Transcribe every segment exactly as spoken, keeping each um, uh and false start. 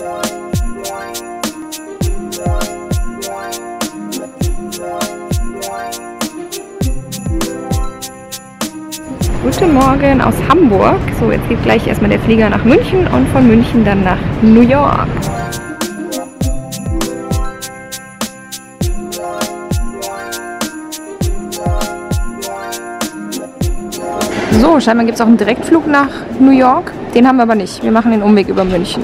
Guten Morgen aus Hamburg. So, jetzt geht gleich erstmal der Flieger nach München und von München dann nach New York. So, scheinbar gibt es auch einen Direktflug nach New York. Den haben wir aber nicht. Wir machen den Umweg über München.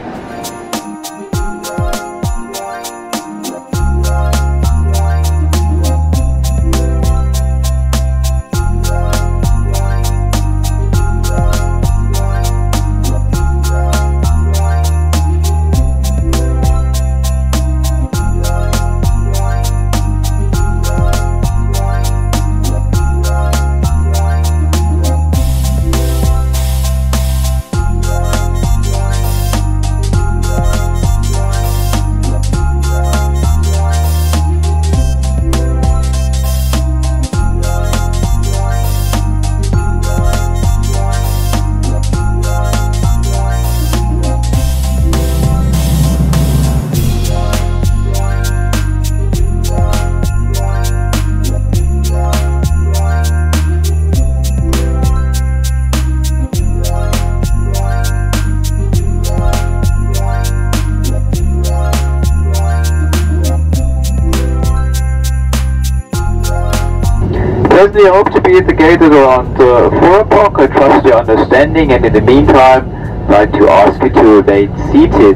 Certainly hope to be at the gate at around uh, four o'clock. I trust your understanding, and in the meantime, I'd like to ask you to remain seated.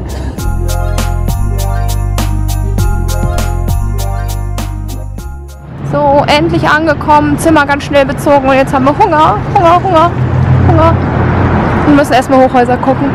So, endlich angekommen, Zimmer ganz schnell bezogen und jetzt haben wir Hunger, Hunger, Hunger, Hunger. Wir müssen erstmal Hochhäuser gucken.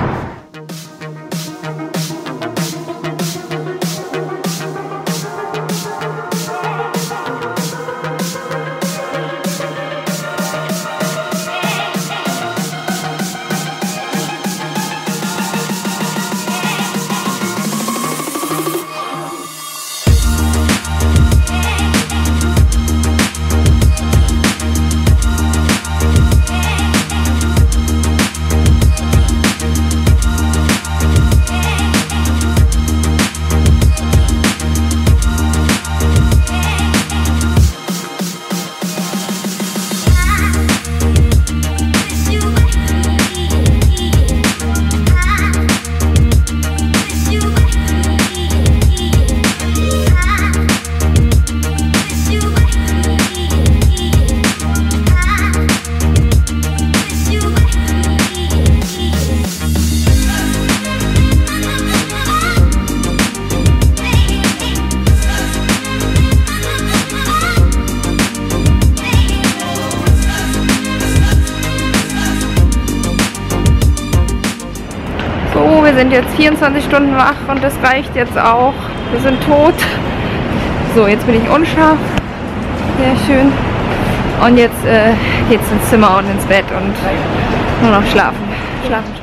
Wir sind jetzt vierundzwanzig Stunden wach und das reicht jetzt auch. Wir sind tot. So, jetzt bin ich unscharf. Sehr schön. Und jetzt äh, geht's ins Zimmer und ins Bett und nur noch schlafen. Schlafen.